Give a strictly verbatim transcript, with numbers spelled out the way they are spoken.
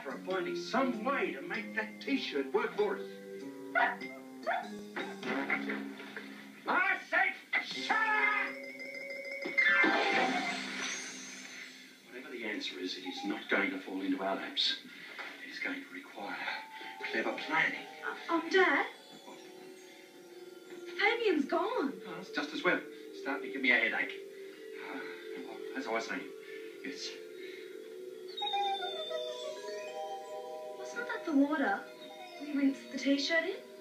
matter of finding some way to make that T-shirt work for us. I say, shut up! Whatever the answer is, it is not going to fall into our laps. It is going to require clever planning. Oh, Dad? Fabian's gone. Oh, that's just as well. It's starting to give me a headache. Uh, as I was saying, yes. Wasn't that the water we rinsed the T-shirt in?